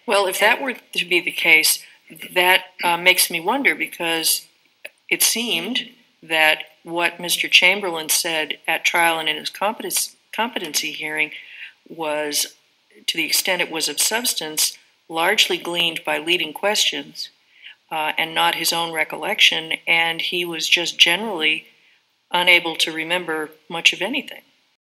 Well, if that were to be the case, that makes me wonder, because it seemed that what Mr. Chamberlain said at trial and in his competency hearing was, to the extent it was of substance, largely gleaned by leading questions and not his own recollection, and he was just generally unable to remember much of anything.